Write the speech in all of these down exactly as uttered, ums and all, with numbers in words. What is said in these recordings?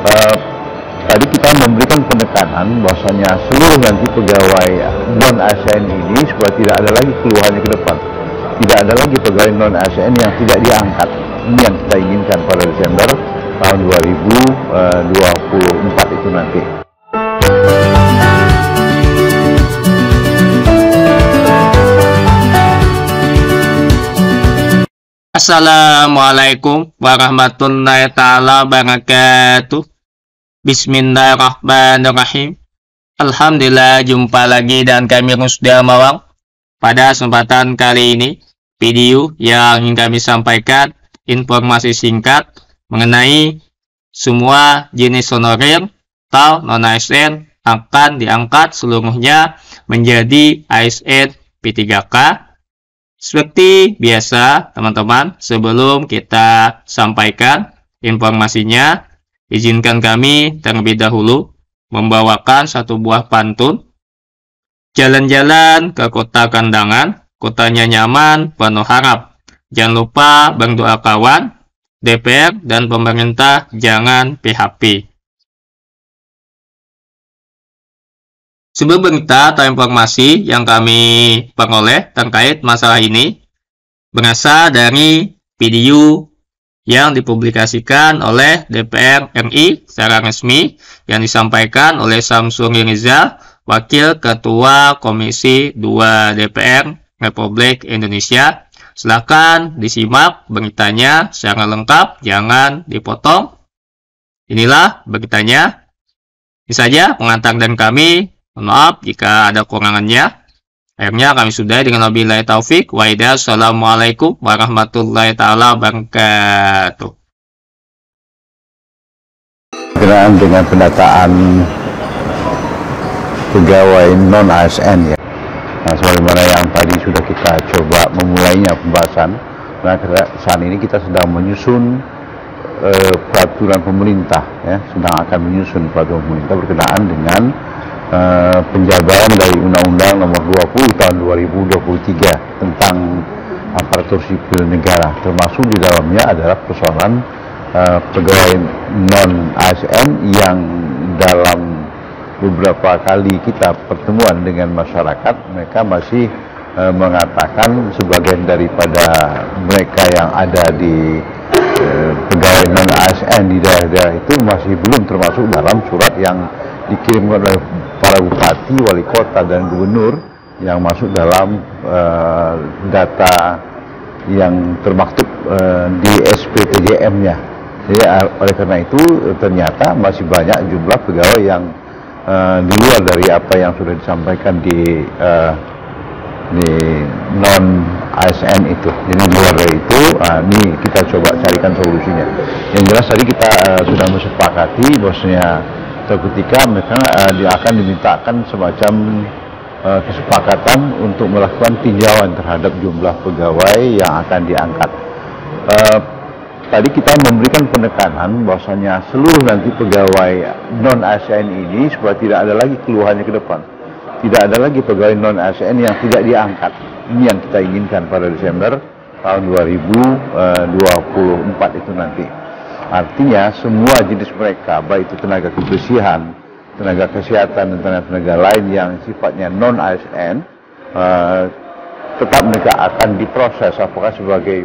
Uh, tadi kita memberikan penekanan bahwasanya seluruh nanti pegawai non A S N ini supaya tidak ada lagi keluhannya ke depan. Tidak ada lagi pegawai non A S N yang tidak diangkat. Ini yang kita inginkan pada Desember tahun dua ribu dua puluh empat itu nanti. Assalamualaikum warahmatullahi ta'ala wabarakatuh. Bismillahirrahmanirrahim. Alhamdulillah, jumpa lagi dan kami Rusda Mawang. Pada kesempatan kali ini, video yang ingin kami sampaikan informasi singkat mengenai semua jenis honorer atau non A S N akan diangkat seluruhnya menjadi A S N P tiga K. Seperti biasa, teman-teman, sebelum kita sampaikan informasinya, izinkan kami terlebih dahulu membawakan satu buah pantun. Jalan-jalan ke kota kandangan, kotanya nyaman, penuh harap. Jangan lupa berdoa kawan, D P R dan pemerintah jangan P H P. Sebuah berita atau informasi yang kami peroleh terkait masalah ini berasal dari video yang dipublikasikan oleh D P R R I secara resmi yang disampaikan oleh Samsuri Rizal, Wakil Ketua Komisi dua D P R Republik Indonesia. Silakan disimak beritanya secara lengkap, jangan dipotong. Inilah beritanya. Ini saja pengantar dan kami. Mohon maaf jika ada kekurangannya. Akhirnya kami sudahi dengan wabillahi taufik wa hidayah. Assalamualaikum warahmatullahi taala wabarakatuh. Berkenaan dengan pendataan pegawai non A S N ya. Nah, sebagaimana yang tadi sudah kita coba memulainya pembahasan. Nah, saat ini kita sedang menyusun eh, peraturan pemerintah ya, sedang akan menyusun peraturan pemerintah berkenaan dengan Uh, penjabaran dari Undang-Undang Nomor dua puluh Tahun dua ribu dua puluh tiga tentang aparatur sipil negara, termasuk di dalamnya adalah persoalan uh, pegawai non A S N yang dalam beberapa kali kita pertemuan dengan masyarakat, mereka masih uh, mengatakan sebagian daripada mereka yang ada di uh, pegawai non A S N di daerah-daerah itu masih belum termasuk dalam surat yang dikirimkan oleh para bupati, wali kota, dan gubernur yang masuk dalam uh, data yang termaktub uh, di S P T J M-nya. Jadi oleh karena itu ternyata masih banyak jumlah pegawai yang uh, di luar dari apa yang sudah disampaikan di uh, di non A S N itu. Jadi luar dari itu, uh, ini kita coba carikan solusinya. Yang jelas tadi kita uh, sudah menyepakati bahwasanya ketika mereka uh, dia akan dimintakan semacam uh, kesepakatan untuk melakukan tinjauan terhadap jumlah pegawai yang akan diangkat. Uh, tadi kita memberikan penekanan bahwasanya seluruh nanti pegawai non A S N ini supaya tidak ada lagi keluhannya ke depan. Tidak ada lagi pegawai non A S N yang tidak diangkat. Ini yang kita inginkan pada Desember tahun dua ribu dua puluh empat itu nanti. Artinya semua jenis mereka, baik itu tenaga kebersihan, tenaga kesehatan, dan tenaga lain yang sifatnya non A S N, uh, tetap mereka akan diproses apakah sebagai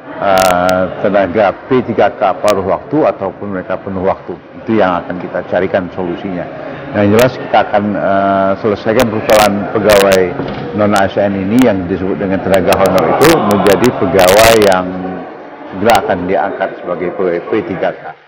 uh, tenaga P tiga K paruh waktu ataupun mereka penuh waktu. Itu yang akan kita carikan solusinya. Nah, yang jelas kita akan uh, selesaikan persoalan pegawai non A S N ini yang disebut dengan tenaga honor itu menjadi pegawai yang segera akan diangkat sebagai P tiga K.